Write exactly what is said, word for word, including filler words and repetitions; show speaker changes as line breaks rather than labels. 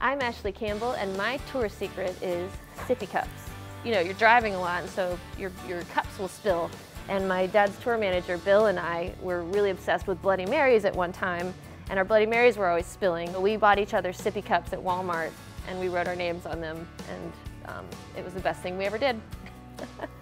I'm Ashley Campbell, and my tour secret is sippy cups. You know, you're driving a lot, and so your, your cups will spill. And my dad's tour manager, Bill, and I were really obsessed with Bloody Marys at one time, and our Bloody Marys were always spilling. We bought each other sippy cups at Walmart, and we wrote our names on them, and um, it was the best thing we ever did.